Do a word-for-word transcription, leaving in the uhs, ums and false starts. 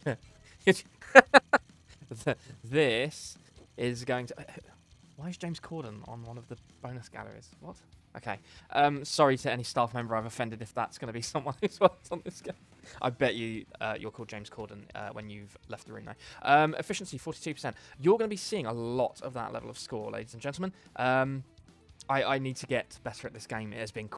This is going to... Why is James Corden on one of the bonus galleries? What? Okay. Um, sorry to any staff member I've offended if that's going to be someone who's worked on this game. I bet you uh, you're called James Corden uh, when you've left the room now. Um, efficiency, forty-two percent. You're going to be seeing a lot of that level of score, ladies and gentlemen. Um, I, I need to get better at this game. It has been